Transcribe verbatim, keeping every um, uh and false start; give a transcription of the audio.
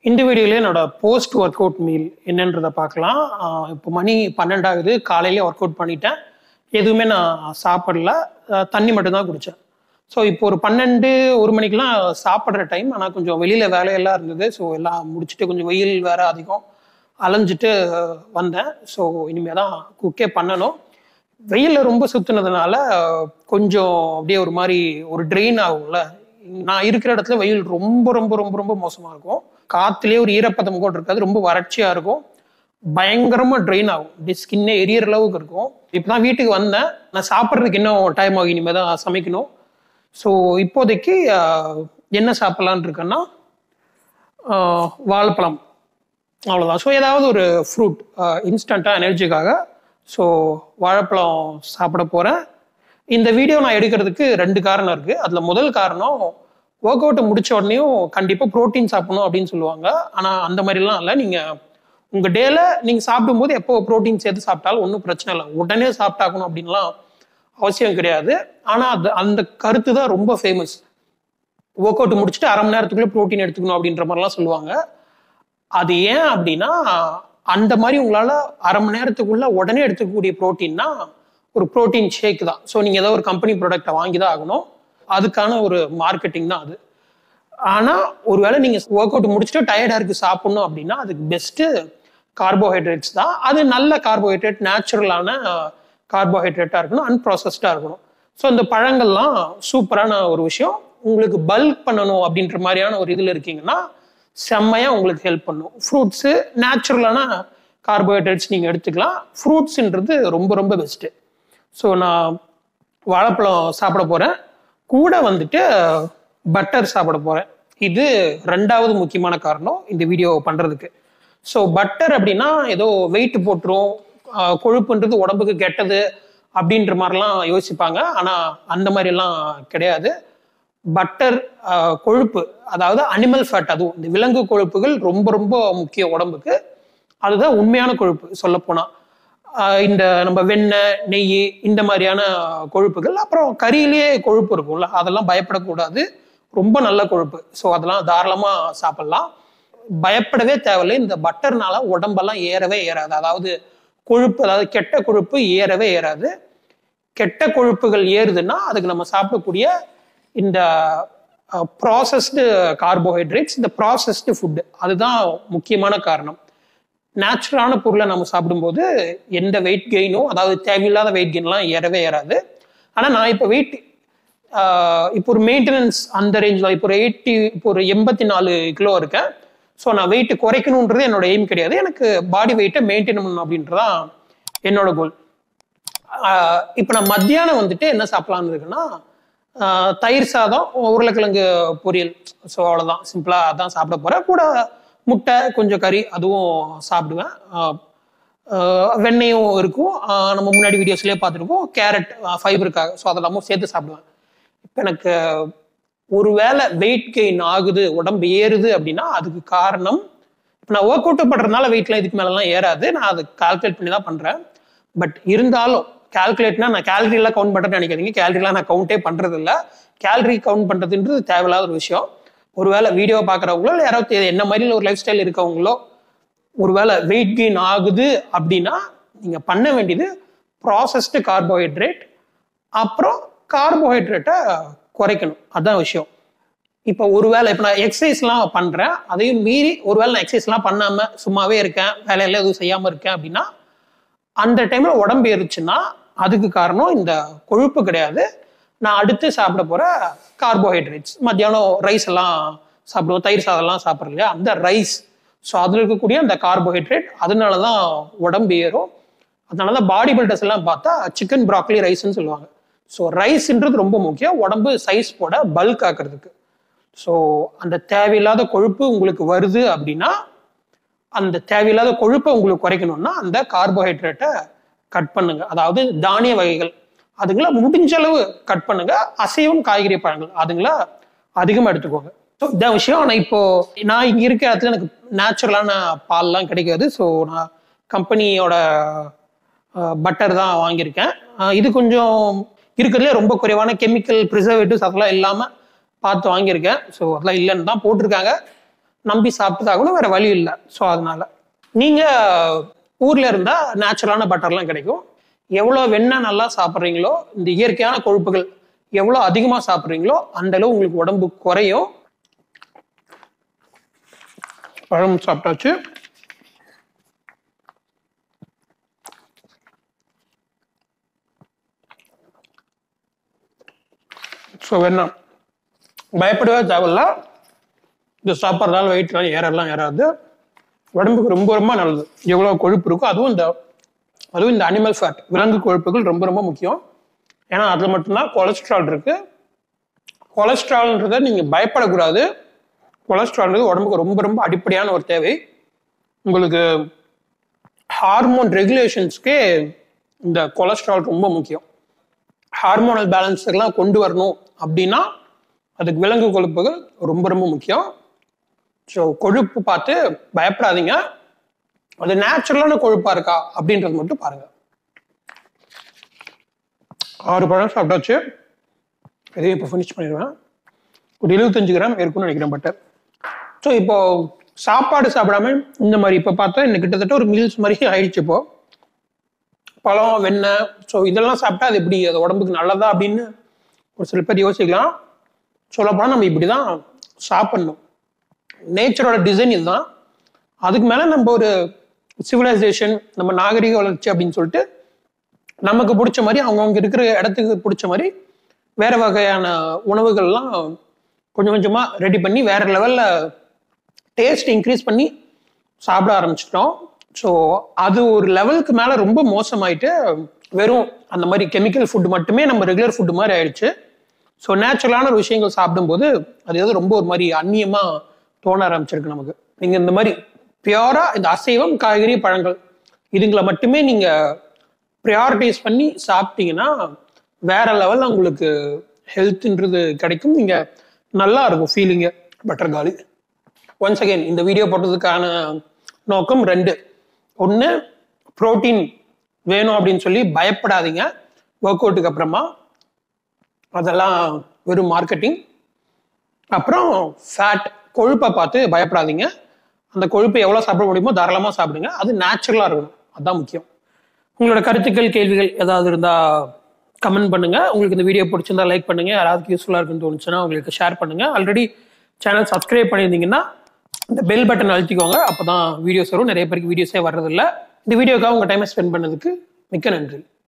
இந்த வீடியோல என்னோட போஸ்ட் ஒர்க் அவுட் மீல் என்னன்றதை பார்க்கலாம். இப்போ மணி பன்னெண்டு ஆகுது. காலையிலே ஒர்க் அவுட் பண்ணிட்டேன். எதுவுமே நான் சாப்பிடல, தண்ணி மட்டும்தான் குடித்தேன். ஸோ இப்போ ஒரு பன்னெண்டு ஒரு மணிக்கெலாம் சாப்பிட்ற டைம். ஆனால் கொஞ்சம் வெளியில் வேலையெல்லாம் இருந்தது. ஸோ எல்லாம் முடிச்சுட்டு கொஞ்சம் வெயில் வேறு அதிகம் அலைஞ்சிட்டு வந்தேன். ஸோ இனிமேல் தான் குக்கே பண்ணணும். வெயிலில் ரொம்ப சுற்றுனதுனால கொஞ்சம் அப்படியே ஒரு மாதிரி ஒரு ட்ரெயின் ஆகும்ல. நான் இருக்கிற இடத்துல வெயில் ரொம்ப ரொம்ப ரொம்ப ரொம்ப மோசமாக இருக்கும். காற்றுலேயே ஒரு ஈரப்பதம் கூட இருக்காது, ரொம்ப வறட்சியாக இருக்கும், பயங்கரமாக ட்ரெயின் ஆகும், இப்படி ஸ்கின்னே எரியற அளவுக்கு இருக்கும். இப்போ தான் வீட்டுக்கு வந்தேன். நான் சாப்பிட்றதுக்கு இன்னும் டைம் ஆகும், இனிமேல் தான் சமைக்கணும். ஸோ இப்போதைக்கு என்ன சாப்பிட்லான் இருக்கேன்னா வாழைப்பழம், அவ்வளோதான். ஸோ ஏதாவது ஒரு ஃப்ரூட் இன்ஸ்டண்ட்டாக எனர்ஜிக்காக ஸோ வாழைப்பழம் சாப்பிட போகிறேன். இந்த வீடியோ நான் எடுக்கிறதுக்கு ரெண்டு காரணம் இருக்குது. அதில் முதல் காரணம், ஒர்க் அவுட்டை முடிச்ச உடனேயும் கண்டிப்பாக ப்ரோட்டீன் சாப்பிடணும் அப்படின்னு சொல்லுவாங்க. ஆனால் அந்த மாதிரிலாம் இல்லை. நீங்கள் உங்கள் டேல நீங்கள் சாப்பிடும்போது எப்போ ப்ரோட்டீன் சேர்த்து சாப்பிட்டாலும் ஒன்றும் பிரச்சனை இல்லை. உடனே சாப்பிட்டாக்கணும் அப்படின்லாம் அவசியம் கிடையாது. ஆனால் அது அந்த கருத்து தான் ரொம்ப ஃபேமஸ். ஒர்க் அவுட் முடிச்சுட்டு அரை மணி நேரத்துக்குள்ளே ப்ரோட்டீன் எடுத்துக்கணும் அப்படின்ற மாதிரிலாம் சொல்லுவாங்க. அது ஏன் அப்படின்னா, அந்த மாதிரி உங்களால் அரை மணி நேரத்துக்குள்ள உடனே எடுத்துக்கக்கூடிய ப்ரோட்டீன்னா ஒரு ப்ரோட்டீன் ஷேக் தான். ஸோ நீங்கள் ஏதோ ஒரு கம்பெனி ப்ராடக்டை வாங்கி தான் ஆகணும். அதுக்கான ஒரு மார்க்கெட்டிங் தான் அது. ஆனால் ஒருவேளை நீங்கள் ஒர்க் அவுட் முடிச்சுட்டு டயர்டாக இருக்குது சாப்பிட்ணும் அப்படின்னா அதுக்கு பெஸ்ட்டு கார்போஹைட்ரேட்ஸ் தான். அது நல்ல கார்போஹைட்ரேட், நேச்சுரலான கார்போஹைட்ரேட்டாக இருக்கணும், அன்ப்ராசஸ்டாக இருக்கணும். ஸோ இந்த பழங்கள்லாம் சூப்பரான ஒரு விஷயம். உங்களுக்கு பல்க் பண்ணணும் அப்படின்ற மாதிரியான ஒரு இதில் இருக்கீங்கன்னா செம்மையாக உங்களுக்கு ஹெல்ப் பண்ணும். ஃப்ரூட்ஸு, நேச்சுரலான கார்போஹைட்ரேட்ஸ் நீங்கள் எடுத்துக்கலாம். ஃப்ரூட்ஸுன்றது ரொம்ப ரொம்ப பெஸ்ட்டு. ஸோ நான் வாழைப்பழம் சாப்பிட போகிறேன், கூட வந்துட்டு பட்டர் சாப்பிட போகிறேன். இது ரெண்டாவது முக்கியமான காரணம் இந்த வீடியோ பண்ணுறதுக்கு. ஸோ பட்டர் அப்படின்னா ஏதோ வெயிட் போட்டுரும், கொழுப்புன்றது உடம்புக்கு கெட்டது அப்படின்ற மாதிரிலாம் யோசிப்பாங்க. ஆனால் அந்த மாதிரிலாம் கிடையாது. பட்டர் கொழுப்பு, அதாவது அனிமல் ஃபேட், அதுவும் இந்த விலங்கு கொழுப்புகள் ரொம்ப ரொம்ப முக்கியம் உடம்புக்கு. அதுதான் உண்மையான கொழுப்பு சொல்லப்போனால். இந்த நம்ம வெண்ணெய், நெய், இந்த மாதிரியான கொழுப்புகள். அப்புறம் கறியிலேயே கொழுப்பு இருக்கும்ல, அதெல்லாம் பயப்படக்கூடாது, ரொம்ப நல்ல கொழுப்பு. ஸோ அதெல்லாம் தாராளமாக சாப்பிட்லாம், பயப்படவே தேவையில்லை. இந்த பட்டர்னால உடம்பெல்லாம் ஏறவே ஏறாது. அதாவது கொழுப்பு, அதாவது கெட்ட கொழுப்பு ஏறவே ஏறாது. கெட்ட கொழுப்புகள் ஏறுதுன்னா அதுக்கு நம்ம சாப்பிடக்கூடிய இந்த ப்ராசஸ்டு கார்போஹைட்ரேட்ஸ், இந்த ப்ராசஸ்டு ஃபுட்டு, அதுதான் முக்கியமான காரணம். நேச்சுரலான பொருளை நம்ம சாப்பிடும்போது எந்த வெயிட் கெயினும், அதாவது தேவையில்லாத வெயிட் கெயின்லாம் ஏறவே ஏறாது. ஆனால் நான் இப்போ வெயிட் இப்போ ஒரு மெயின்டெனன்ஸ் அந்த ரேஞ்சில், இப்போ ஒரு எயிட்டி இப்போ ஒரு எண்பத்தி நாலு கிலோ இருக்கேன். ஸோ நான் வெயிட் குறைக்கணுன்றது என்னோட எய்ம் கிடையாது. எனக்கு பாடி வெயிட்டை மெயின்டைன் பண்ணணும் அப்படின்றதான் என்னோட கோல். இப்போ நான் மத்தியானம் வந்துட்டு என்ன சாப்பிட்லான்னு இருக்குன்னா, தயிர் சாதம், உருளைக்கிழங்கு பொரியல். ஸோ அவ்வளோதான், சிம்பிளாக அதான் சாப்பிட போகிறேன். கூட முட்டை, கொஞ்சம் கறி, அதுவும் சாப்பிடுவேன். வெண்ணெயும் இருக்கும், நம்ம முன்னாடி வீடியோஸ்லேயே பார்த்துருக்கோம். கேரட் ஃபைபருக்காக, ஸோ அதெல்லாமும் சேர்த்து சாப்பிடுவேன். இப்போ எனக்கு ஒரு வேளை வெயிட் கெயின் ஆகுது, உடம்பு ஏறுது அப்படின்னா அதுக்கு காரணம், இப்போ நான் ஒர்க் அவுட் பண்ணுறதுனால வெயிட்லாம் இதுக்கு மேலெலாம் ஏறாது. நான் அதை கால்குலேட் பண்ணி தான் பண்ணுறேன். பட் இருந்தாலும் கால்குலேட்னா நான் கேலரிலாம் கவுண்ட் பண்ணுறேன்னு நினைக்காதீங்க. கேலரிலாம் நான் கவுண்டே பண்ணுறது இல்லை. கேலரி கவுண்ட் பண்ணுறதுன்றது தேவையில்லாத ஒரு விஷயம். ஒருவேளை வீடியோ பார்க்குறவங்களோ இல்லை யாராவது என்ன மாதிரி ஒரு லைஃப் ஸ்டைல் இருக்கவங்களோ ஒருவேளை வெயிட் கெயின் ஆகுது அப்படின்னா நீங்கள் பண்ண வேண்டியது ப்ராசஸ்டு கார்போஹைட்ரேட், அப்புறம் கார்போஹைட்ரேட்டை குறைக்கணும். அதுதான் விஷயம். இப்போ ஒருவேளை இப்போ நான் எக்ஸசைஸ்லாம் பண்ணுறேன், அதையும் மீறி ஒருவேளை நான் எக்ஸசைஸ்லாம் பண்ணாமல் சும்மாவே இருக்கேன், வேலையெல்லாம் எதுவும் செய்யாமல் இருக்கேன் அப்படின்னா அந்த டைமில் உடம்பு ஏறுச்சுன்னா அதுக்கு காரணம் இந்த கொழுப்பு கிடையாது, நான் அடுத்து சாப்பிட போகிற கார்போஹைட்ரேட்ஸ். மத்தியானம் ரைஸ் எல்லாம் சாப்பிடுவோம், தயிர் சாதம்லாம் சாப்பிட்றோம் இல்லையா, அந்த ரைஸ். ஸோ அதில் இருக்கக்கூடிய அந்த கார்போஹைட்ரேட், அதனால தான் உடம்பு ஏறும். அதனால தான் பாடி பில்டர்ஸ் எல்லாம் பார்த்தா சிக்கன் ப்ராக்லி ரைஸ்ன்னு சொல்லுவாங்க. ஸோ ரைஸ்ன்றது ரொம்ப முக்கியம் உடம்பு சைஸ் போட, பல்க் ஆக்கிறதுக்கு. ஸோ அந்த தேவையில்லாத கொழுப்பு உங்களுக்கு வருது அப்படின்னா, அந்த தேவையில்லாத கொழுப்பை உங்களுக்கு குறைக்கணும்னா அந்த கார்போஹைட்ரேட்டை கட் பண்ணுங்க. அதாவது தானிய வகைகள் அதுங்களா முடிஞ்ச அளவு கட் பண்ணுங்க. அசைவம், காய்கறி, பழங்கள் அதுங்களா அதிகமாக எடுத்துக்கோங்க. ஸோ இதான் விஷயம். ஆனால் இப்போ நான் இங்கே இருக்க இடத்துல எனக்கு நேச்சுரலான பால்லாம் கிடைக்காது. ஸோ நான் கம்பெனியோட பட்டர் தான் வாங்கியிருக்கேன். இது கொஞ்சம் இருக்கிறதுலே ரொம்ப குறைவான கெமிக்கல் ப்ரிசர்வேட்டிவ்ஸ் அதெல்லாம் இல்லாமல் பார்த்து வாங்கியிருக்கேன். ஸோ அதெல்லாம் இல்லைன்னு தான் போட்டிருக்காங்க. நம்பி சாப்பிட்டதாகணும், வேற வழி இல்லை. ஸோ அதனால நீங்கள் ஊரில் இருந்தால் நேச்சுரலான பட்டர்லாம் கிடைக்கும். எவ்வளோ வெண்ணெய் நல்லா சாப்பிட்றீங்களோ, இந்த இயற்கையான கொழுப்புகள் எவ்வளோ அதிகமாக சாப்பிட்றீங்களோ அந்த அளவு உங்களுக்கு உடம்பு குறையும். பழம் சாப்பிட்டாச்சு. ஸோ வேணாம், பயப்படவே தேவையில்ல. இந்த சாப்பிட்றதால வெயிட்லாம் ஏறலாம் ஏறாது. உடம்புக்கு ரொம்ப ரொம்ப நல்லது. எவ்வளோ கொழுப்பு இருக்கோ அதுவும் இந்த அதுவும் இந்த அனிமல் ஃபேட், விலங்கு கொழுப்புகள் ரொம்ப ரொம்ப முக்கியம். ஏன்னா அதில் மட்டும்தான் கொலஸ்ட்ரால் இருக்கு. கொலஸ்ட்ரால்ன்றதை நீங்கள் பயப்படக்கூடாது. கொலஸ்ட்ரால்ன்றது உடம்புக்கு ரொம்ப ரொம்ப அடிப்படையான ஒரு தேவை. உங்களுக்கு ஹார்மோன் ரெகுலேஷன்ஸ்க்கே இந்த கொலஸ்ட்ரால் ரொம்ப முக்கியம். ஹார்மோனல் பேலன்ஸ் எல்லாம் கொண்டு வரணும் அப்படின்னா அதுக்கு விலங்கு கொழுப்புகள் ரொம்ப ரொம்ப முக்கியம். ஸோ கொழுப்பு பார்த்து பயப்படாதீங்க. அது நேச்சுரலான கொழுப்பா இருக்கா அப்படின்றது மட்டும் பாருங்க. ஆறு பழம் சாப்பிட்டாச்சு. இதையும் இப்போ ஃபினிஷ் பண்ணிடுவேன். ஒரு எழுபத்தஞ்சு கிராம் இருக்கும்னு நினைக்கிறேன் பட்டர். ஸோ இப்போ சாப்பாடு சாப்பிடாம இந்த மாதிரி இப்போ பார்த்தா இன்னும் கிட்டத்தட்ட ஒரு மீல்ஸ் மாதிரி ஆயிடுச்சு. இப்போ பழம், வெண்ணெய், ஸோ இதெல்லாம் சாப்பிட்டா அது எப்படி, அது உடம்புக்கு நல்லதா அப்படின்னு ஒரு சில பேர் யோசிக்கலாம். சொல்லப்போனால் நம்ம இப்படி தான் சாப்பிட்ணும். நேச்சரோட டிசைன் இதுதான். அதுக்கு மேலே நம்ம ஒரு சிவிலைசேஷன், நம்ம நாகரிக வளர்ச்சி அப்படின்னு சொல்லிட்டு நமக்கு பிடிச்ச மாதிரி அவங்கவுங்க இருக்கிற இடத்துக்கு பிடிச்ச மாதிரி வேற வகையான உணவுகள்லாம் கொஞ்சம் கொஞ்சமாக ரெடி பண்ணி வேற லெவலில் டேஸ்ட் இன்க்ரீஸ் பண்ணி சாப்பிட ஆரம்பிச்சிட்டோம். ஸோ அது ஒரு லெவலுக்கு மேலே ரொம்ப மோசமாயிட்டு வெறும் அந்த மாதிரி கெமிக்கல் ஃபுட்டு மட்டுமே நம்ம ரெகுலர் ஃபுட்டு மாதிரி ஆயிடுச்சு. ஸோ நேச்சுரலான ஒரு விஷயங்கள் சாப்பிடும்போது அது எதாவது ரொம்ப ஒரு மாதிரி அந்நியமாக தோண ஆரம்பிச்சிருக்கு நமக்கு. நீங்கள் இந்த மாதிரி பியூரா இந்த அசைவம், காய்கறி, பழங்கள் இதுங்களை மட்டுமே நீங்கள் ப்ரியாரிட்டைஸ் பண்ணி சாப்பிட்டீங்கன்னா வேற லெவலில் உங்களுக்கு ஹெல்த்ன்றது கிடைக்கும். நீங்கள் நல்லா இருக்கும் ஃபீலிங்கு. பட்டர் காலி. ஒன்ஸ் அகெயின் இந்த வீடியோ போட்டதுக்கான நோக்கம் ரெண்டு. ஒன்று, ப்ரோட்டீன் வேணும் அப்படின்னு சொல்லி பயப்படாதீங்க. ஒர்க் அவுட்டுக்கு அப்புறமா அதெல்லாம் வெறும் மார்க்கெட்டிங். அப்புறம் ஃபேட், கொழுப்பை பார்த்து பயப்படாதீங்க. அந்த கொழுப்பை எவ்வளோ சாப்பிட முடியுமோ தாராளமாக சாப்பிடுங்க. அது நேச்சுரலாக இருக்கணும், அதுதான் முக்கியம். உங்களோட கருத்துக்கள், கேள்விகள் ஏதாவது இருந்தால் கமெண்ட் பண்ணுங்க. உங்களுக்கு இந்த வீடியோ பிடிச்சிருந்தா லைக் பண்ணுங்க. யாராவது யூஸ்ஃபுல்லாக இருக்குன்னு தோணுச்சுன்னா உங்களுக்கு ஷேர் பண்ணுங்க. ஆல்ரெடி சேனல் சப்ஸ்கிரைப் பண்ணியிருந்தீங்கன்னா இந்த பெல் பட்டன் அழுத்திக்கோங்க. அப்போ தான் வீடியோஸ் வரும். நிறைய பேருக்கு வீடியோஸே வர்றதில்லை. இந்த வீடியோக்காக உங்கள் டைமை ஸ்பெண்ட் பண்ணதுக்கு மிக்க நன்றி.